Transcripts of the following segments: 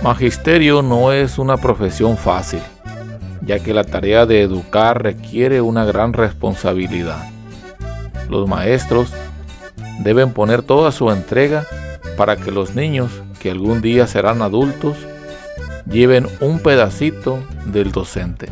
Magisterio no es una profesión fácil, ya que la tarea de educar requiere una gran responsabilidad. Los maestros deben poner toda su entrega para que los niños, que algún día serán adultos, lleven un pedacito del docente.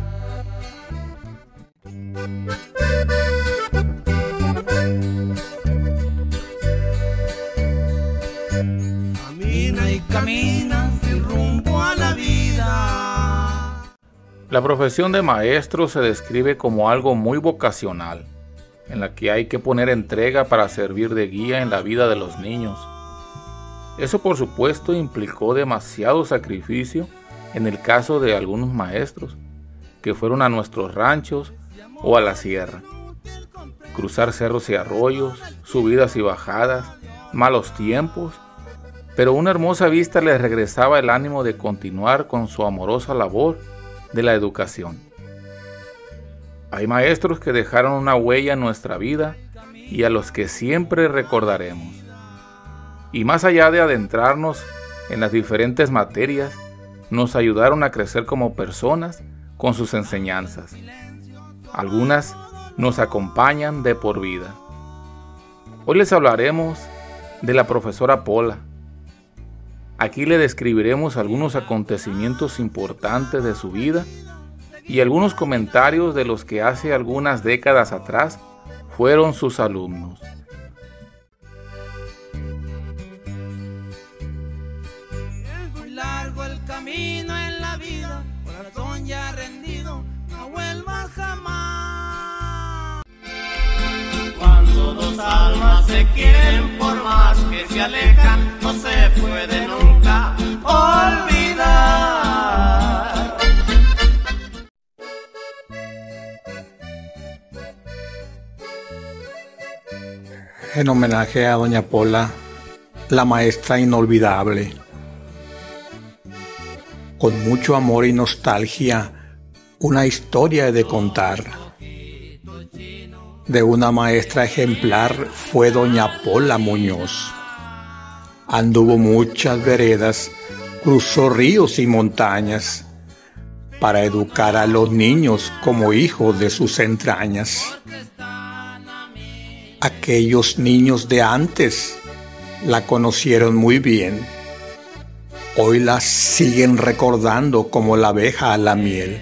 Camina y camina sin rumbo a la vida. La profesión de maestro se describe como algo muy vocacional, en la que hay que poner entrega para servir de guía en la vida de los niños. Eso, por supuesto, implicó demasiado sacrificio en el caso de algunos maestros que fueron a nuestros ranchos o a la sierra. Cruzar cerros y arroyos, subidas y bajadas, malos tiempos, pero una hermosa vista les regresaba el ánimo de continuar con su amorosa labor de la educación. Hay maestros que dejaron una huella en nuestra vida y a los que siempre recordaremos. Y más allá de adentrarnos en las diferentes materias, nos ayudaron a crecer como personas con sus enseñanzas. Algunas nos acompañan de por vida. Hoy les hablaremos de la profesora Pola. Aquí le describiremos algunos acontecimientos importantes de su vida y algunos comentarios de los que hace algunas décadas atrás fueron sus alumnos. Es muy largo el camino en la vida, corazón ya rendido, no vuelvas jamás. Cuando dos almas se quieren, por más que se alejan, no se puede nunca olvidar. En homenaje a doña Pola, la maestra inolvidable. Con mucho amor y nostalgia, una historia he de contar. De una maestra ejemplar fue doña Pola Muñoz. Anduvo muchas veredas, cruzó ríos y montañas, para educar a los niños como hijos de sus entrañas. Aquellos niños de antes la conocieron muy bien. Hoy la siguen recordando como la abeja a la miel.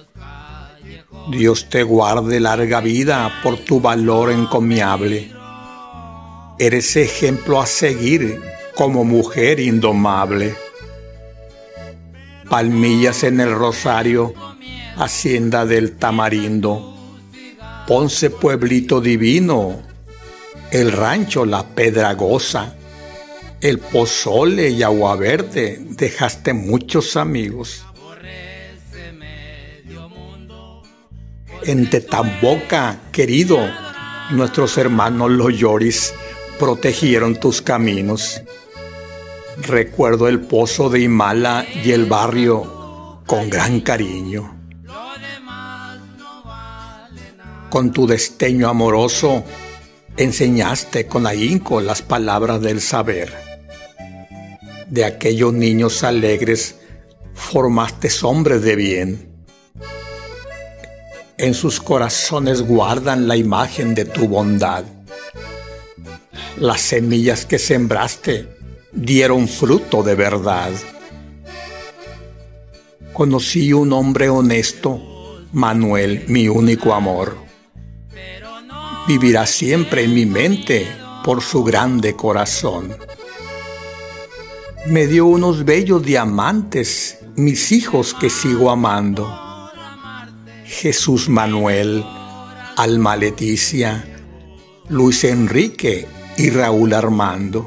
Dios te guarde larga vida por tu valor encomiable. Eres ejemplo a seguir como mujer indomable. Palmillas en el Rosario, hacienda del Tamarindo. Ponce pueblito divino, el rancho La Pedragosa, el Pozole y Agua Verde, dejaste muchos amigos. En Tetamboca, querido, nuestros hermanos los Lloris protegieron tus caminos. Recuerdo el pozo de Imala y el barrio con gran cariño. Con tu desteño amoroso, enseñaste con ahínco las palabras del saber. De aquellos niños alegres formaste hombres de bien. En sus corazones guardan la imagen de tu bondad. Las semillas que sembraste dieron fruto de verdad. Conocí un hombre honesto, Manuel, mi único amor. Vivirá siempre en mi mente por su grande corazón. Me dio unos bellos diamantes, mis hijos que sigo amando. Jesús Manuel, Alma Leticia, Luis Enrique y Raúl Armando.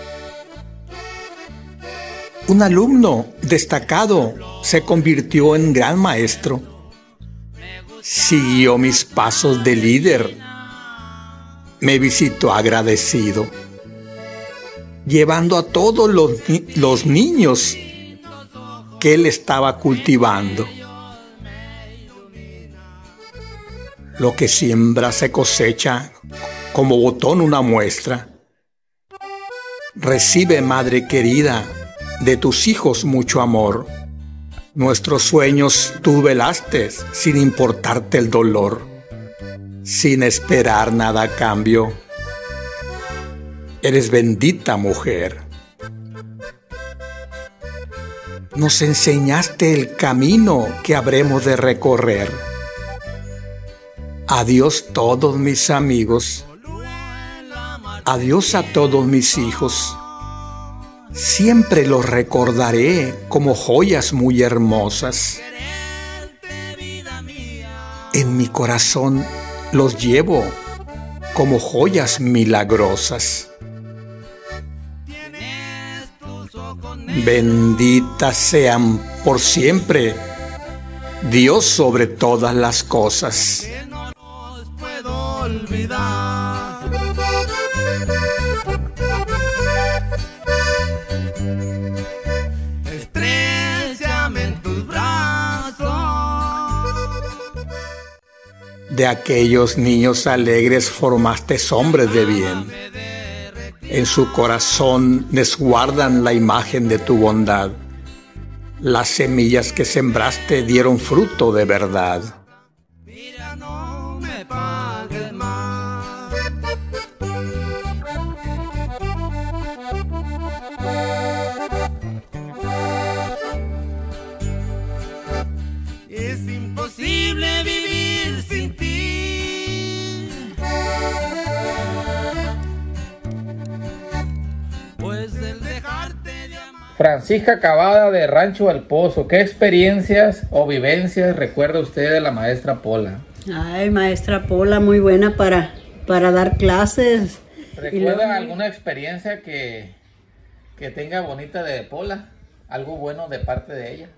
Un alumno destacado se convirtió en gran maestro. Siguió mis pasos de líder. Me visitó agradecido, llevando a todos los niños que él estaba cultivando. Lo que siembra se cosecha, como botón una muestra. Recibe, madre querida, de tus hijos mucho amor. Nuestros sueños tú velaste sin importarte el dolor, sin esperar nada a cambio. Eres bendita mujer. Nos enseñaste el camino que habremos de recorrer. Adiós todos mis amigos. Adiós a todos mis hijos. Siempre los recordaré como joyas muy hermosas. En mi corazón los llevo como joyas milagrosas. Benditas sean por siempre, Dios sobre todas las cosas. Que no los puedo olvidar. Estréchame en tus brazos. De aquellos niños alegres formaste hombres de bien. En su corazón les guardan la imagen de tu bondad. Las semillas que sembraste dieron fruto de verdad. Mira, no me pagues más. Es imposible vivir sin ti. Pues el dejarte de amar. Francisca Cavada de Rancho El Pozo, ¿qué experiencias o vivencias recuerda usted de la maestra Pola? Ay, maestra Pola, muy buena para dar clases. ¿Recuerda alguna experiencia que tenga bonita de Pola? ¿Algo bueno de parte de ella?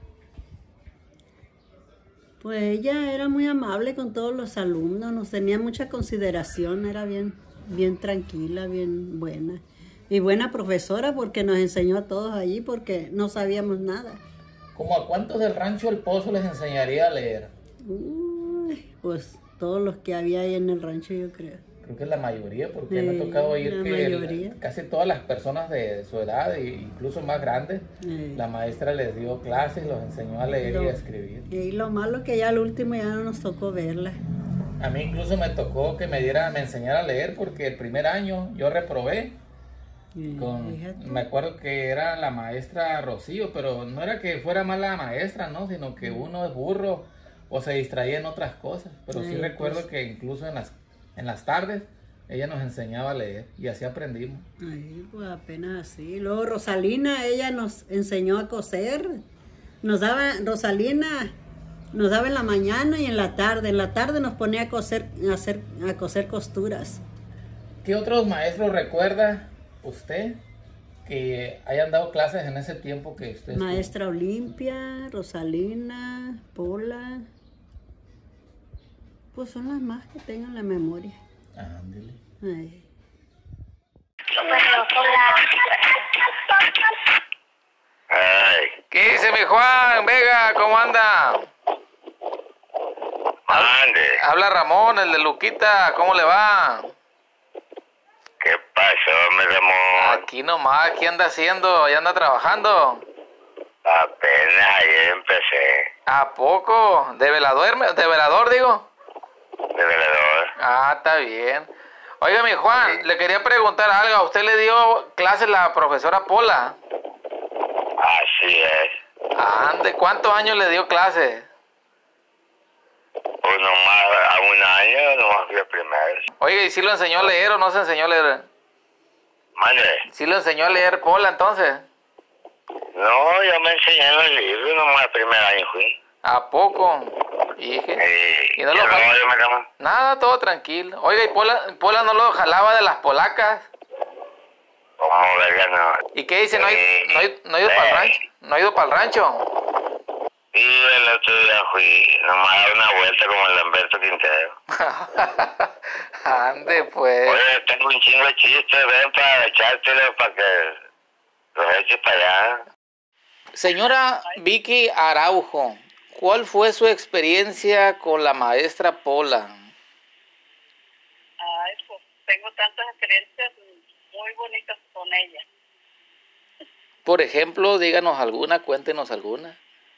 Pues ella era muy amable con todos los alumnos, nos tenía mucha consideración, era bien tranquila, bien buena. Y buena profesora porque nos enseñó a todos allí porque no sabíamos nada. ¿Cómo a cuántos del Rancho El Pozo les enseñaría a leer? Uy, pues todos los que había ahí en el rancho, yo creo. Creo que la mayoría, porque me ha tocado oír la que mayoría. casi todas las personas de su edad, e incluso más grandes, la maestra les dio clases, los enseñó a leer y a escribir. Y lo malo que ya al último ya no nos tocó verla. A mí incluso me tocó que me enseñara a leer, porque el primer año yo reprobé. Fíjate. Me acuerdo que era la maestra Rocío, pero no era que fuera mala maestra, ¿no? Sino que uno es burro o se distraía en otras cosas. Pero sí recuerdo pues. que incluso en las tardes ella nos enseñaba a leer y así aprendimos. Ay, pues apenas así. Luego Rosalina, ella nos enseñó a coser. Rosalina nos daba en la mañana y en la tarde. En la tarde nos ponía a coser costuras. ¿Qué otros maestros recuerda usted que hayan dado clases en ese tiempo que usted estuvo? Maestra Olimpia, Rosalina, Pola. Pues son las más que tengo en la memoria. Ándele. Ay. ¿Qué dice mi Juan Vega? ¿Cómo anda? Ande, Habla Ramón, el de Luquita. ¿Cómo le va? ¿qué pasó, mi Ramón? Aquí nomás. ¿Qué anda haciendo? ¿Ya anda trabajando? Apenas ayer empecé, ¿A poco? ¿De velador? ¿De velador, digo? de velador. Ah, está bien. Oiga, mi Juan, le quería preguntar algo. ¿A usted le dio clases la profesora Pola? Así es. Ande, ¿cuántos años le dio clases? Pues nomás a un año, nomás fui el primero. Oiga, ¿y si lo enseñó a leer o no se enseñó a leer? Mande. ¿Sí lo enseñó a leer Pola entonces? No, yo me enseñé en los libros, nomás el primer año fui. ¿A poco? Dije. ¿Y no lo yo me llamo. Nada, todo tranquilo. Oiga, ¿y Pola no lo jalaba de las polacas? Como verga, no. ¿Y qué dice? ¿No ha ido para el rancho? ¿No ha ido para el rancho? Y el otro día fui, nomás a dar una vuelta como el Lamberto Quintero. Ande, pues. Oye, tengo un chingo de chistes, ven para echártelo para que los eches para allá. Señora Vicky Araujo, ¿cuál fue su experiencia con la maestra Pola? Ay, pues tengo tantas experiencias muy bonitas con ella. Por ejemplo, díganos alguna, cuéntenos alguna.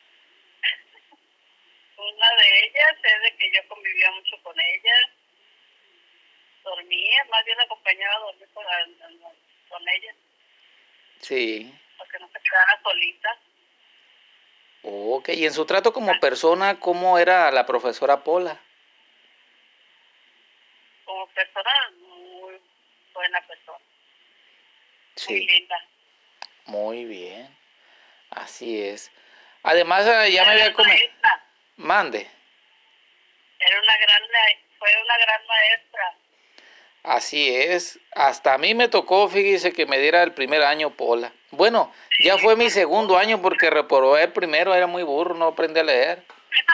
Una de ellas es de que yo convivía mucho con ella. Dormía, más bien la acompañaba a dormir con ella, Sí. para que no se quedara solita. Ok, y en su trato como persona, ¿cómo era la profesora Pola? Como persona, muy buena persona, muy Sí, linda. muy bien. Así es. Además, ya me Era había comentado. maestra, Mande. fue una gran maestra. Así es. Hasta a mí me tocó, fíjese, que me diera el primer año Pola. Bueno, ya fue mi segundo año porque reprobé el primero, era muy burro, no aprendí a leer.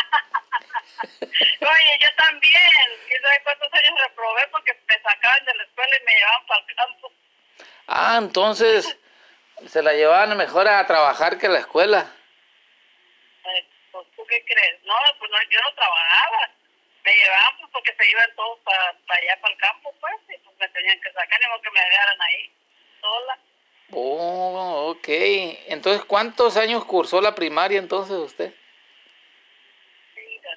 Oye, yo también, ¿quién sabe cuántos años reprobé? Porque me sacaban de la escuela y me llevaban para el campo. Ah, entonces se la llevaban mejor a trabajar que a la escuela. Pues, ¿tú qué crees? No, pues no, yo no trabajaba. Me llevaban pues porque se iban todos para allá, para el campo, pues, y pues me tenían que sacar, ni modo que me dejaran ahí, sola. Oh, ok. Entonces, ¿cuántos años cursó la primaria entonces usted? Mira,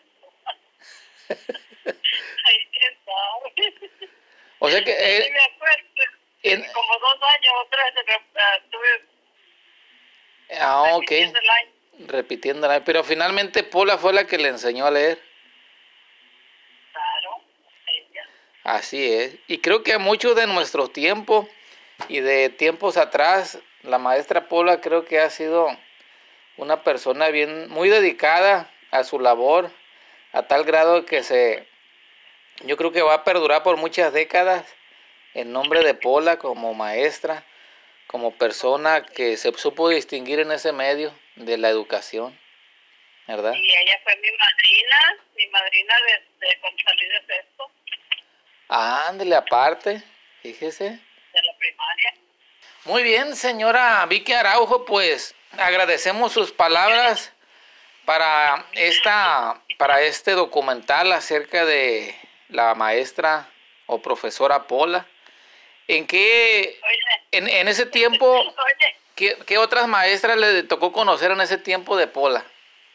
ay, quién sabe. O sea que Sí me acuerdo. Como 2 años o 3 estuve ok. repitiendo el año. Repitiéndola, pero finalmente Pola fue la que le enseñó a leer. Claro, ella. Así es. Y creo que a muchos de nuestro tiempo y de tiempos atrás, la maestra Pola creo que ha sido una persona muy dedicada a su labor, a tal grado que yo creo que va a perdurar por muchas décadas el nombre de Pola como maestra, como persona que se supo distinguir en ese medio de la educación, ¿verdad? Y ella fue mi madrina de cuando salí de sexto, Ándele aparte, fíjese. de la primaria. Muy bien, señora Vicky Araujo, pues agradecemos sus palabras para este documental acerca de la maestra o profesora Pola. ¿En qué, Oye, en ese tiempo, oye, qué otras maestras le tocó conocer en ese tiempo de Pola?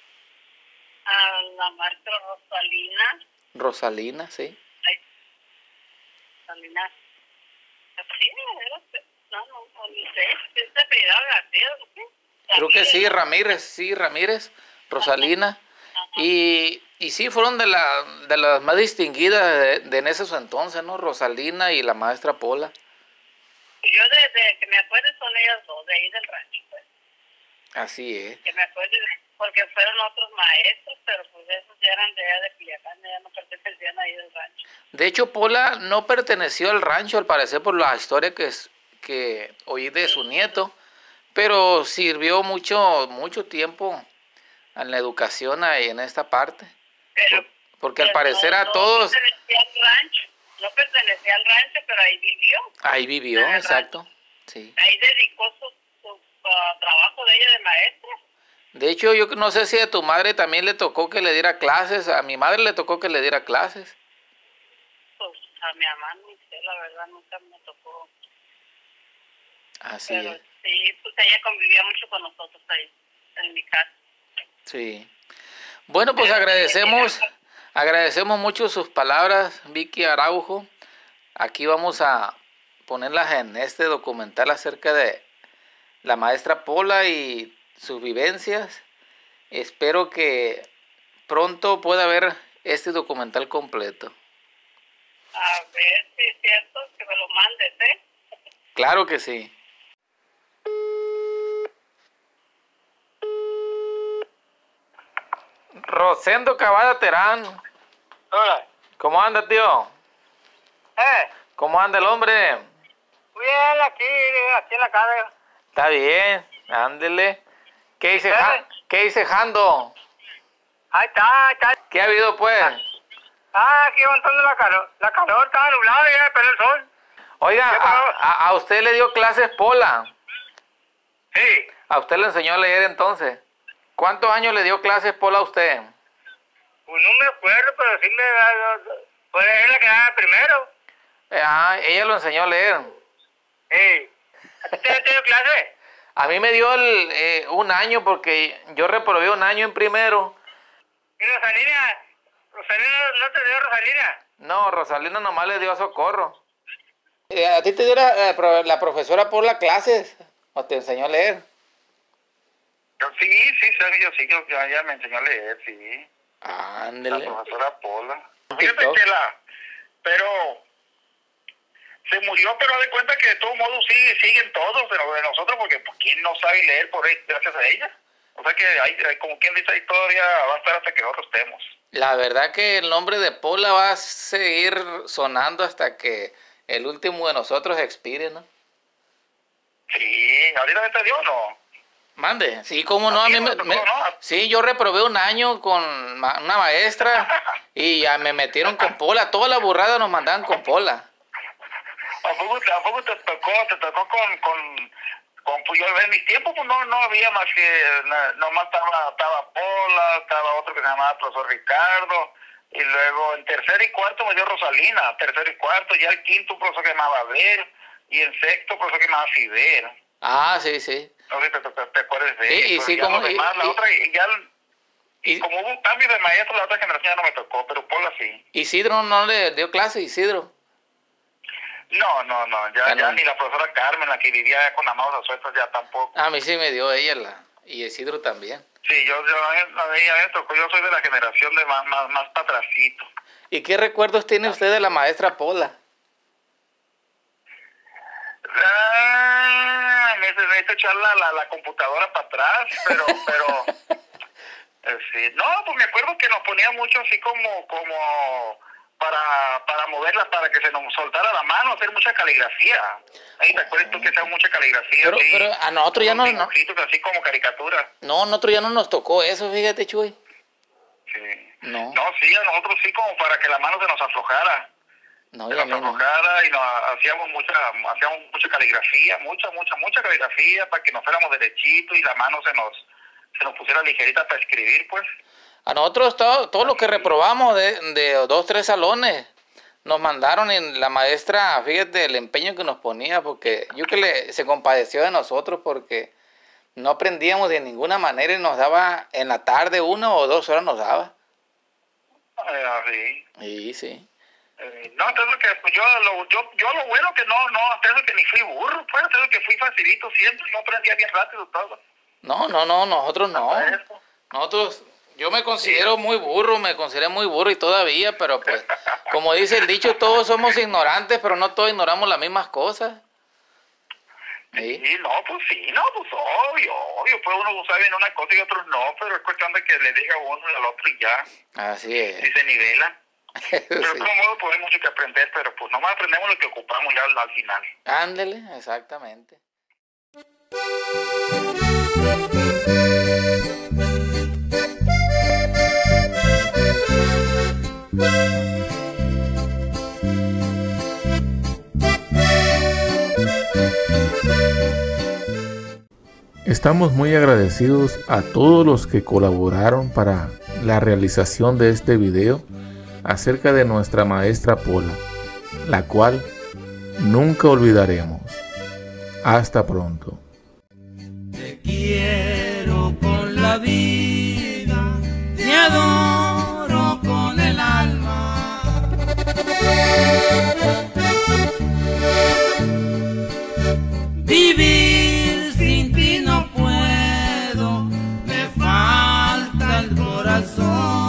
a la maestra Rosalina, Rosalina, sí. Rosalina, sí, no, ni sé, ¿quién se apellidaba García? ¿No? Creo que sí, Ramírez, Rosalina. Y sí, fueron de las más distinguidas de en ese entonces, ¿no? Rosalina y la maestra Pola. Yo desde que me acuerdo son ellas dos, de ahí del rancho, pues. Así es. Que me acuerdo, porque fueron otros maestros, pero pues esos ya eran de allá de Culiacán, ya no pertenecían ahí del rancho. De hecho, Pola no perteneció al rancho, al parecer, por la historia que oí de su nieto, pero sirvió mucho tiempo en la educación ahí en esta parte. Pero, Porque al parecer a todos... No pertenecía al rancho, pero ahí vivió. Ahí vivió, exacto. Sí. Ahí dedicó su trabajo de ella de maestra. De hecho, yo no sé si a tu madre también le tocó que le diera clases. A mi madre le tocó que le diera clases. Pues a mi mamá, no sé, la verdad, nunca me tocó. Así pero es. Sí, pues ella convivía mucho con nosotros ahí, en mi casa. Sí. Bueno, pues agradecemos mucho sus palabras, Vicky Araujo. Aquí vamos a ponerlas en este documental acerca de la maestra Pola y sus vivencias. Espero que pronto pueda ver este documental completo. A ver si es cierto, que me lo mandes, ¿eh? Claro que sí. Rosendo Cavada Terán. Hola. ¿Cómo anda, tío? ¿Cómo anda el hombre? Bien, aquí en la casa. Está bien, ándele. ¿Qué dice Jando? Ahí está. ¿Qué ha habido, pues? Aquí aguantando la calor. La calor estaba nublada ya, pero el sol. Oiga, a usted le dio clases Pola. Sí. ¿A usted le enseñó a leer entonces? ¿Cuántos años le dio clases Pola a usted? Pues no me acuerdo, pero sí pues es la que daba primero. Ella lo enseñó a leer. Sí. ¿A ti te dio clase? A mí me dio un año porque yo reprobé un año en primero. ¿Y Rosalina? ¿Rosalina no te dio Rosalina? No, Rosalina nomás le dio Socorro. ¿A ti te dio la profesora por las clases o te enseñó a leer? Sí, Sergio, sí, ella me enseñó a leer, sí. Ándele. La profesora Pola. Fíjate que pero se murió, pero de cuenta que de todos modos siguen todos, pero de nosotros, porque pues, ¿quién no sabe leer por ahí, gracias a ella? O sea que hay, como quien dice, ahí todavía va a estar hasta que nosotros estemos. La verdad que el nombre de Pola va a seguir sonando hasta que el último de nosotros expire, ¿no? Sí, ¿ahorita te dio o no? Mande, sí, cómo no, a mí sí, yo reprobé un año con una maestra y ya me metieron con Pola, toda la burrada nos mandaban con Pola. ¿A poco te tocó con pues yo en mis tiempos pues no había más que, nomás estaba Pola, estaba otro que se llamaba profesor Ricardo, y luego en tercero y cuarto me dio Rosalina, tercero y cuarto, ya el quinto un profesor que se llamaba Abel, y en sexto un profesor que se llamaba Fidel. Ah, sí, sí. No sé si te acuerdas de sí, eso. Y sí, como hubo un cambio de maestro, la otra generación ya no me tocó, pero Pola sí. ¿Isidro no le dio clase, Isidro? No, ya ni la profesora Carmen, la que vivía con las manos a sueltas, ya tampoco. A mí sí me dio ella, y Isidro también. Sí, ella me tocó, yo soy de la generación de más patracito. ¿Y qué recuerdos tiene usted de la maestra Pola? Me hizo echar la computadora para atrás, pero sí. No, pues me acuerdo que nos ponía mucho así como para moverla, para que se nos soltara la mano, hacer mucha caligrafía. Ahí te acuerdas tú que hacía mucha caligrafía. Pero a nosotros ya no. Así como caricaturas. No, a nosotros ya no nos tocó eso, fíjate, Chuy. Sí. No, sí, a nosotros sí, como para que la mano se nos aflojara. No, Se ya nos no. aflojara y hacíamos mucha caligrafía, mucha caligrafía para que nos fuéramos derechito y la mano se nos pusiera ligerita para escribir, pues. A nosotros todo lo que reprobamos de 2, 3 salones nos mandaron, en la maestra, fíjate el empeño que nos ponía, porque yo que se compadeció de nosotros porque no aprendíamos de ninguna manera y nos daba en la tarde 1 o 2 horas nos daba. Sí. Sí. No, entonces que pues yo lo bueno que no, hasta eso que ni fui burro, pues, hasta eso que fui facilito siempre, yo aprendía bien rápido todo. No, nosotros no. Nosotros, yo me considero muy burro y todavía, pero pues, como dice el dicho, todos somos ignorantes, pero no todos ignoramos las mismas cosas. Sí, pues obvio, pues uno sabe en una cosa y otros no, pero es cuestión de que le diga uno al otro y ya. Así es. Y se nivela. Pero sí. De todo modo pues hay mucho que aprender, pero pues nomás aprendemos lo que ocupamos ya al final. Ándele, exactamente. Estamos muy agradecidos a todos los que colaboraron para la realización de este video acerca de nuestra maestra Pola, la cual nunca olvidaremos. Hasta pronto. Te quiero con la vida, te adoro con el alma. Vivir sin ti no puedo, me falta el corazón.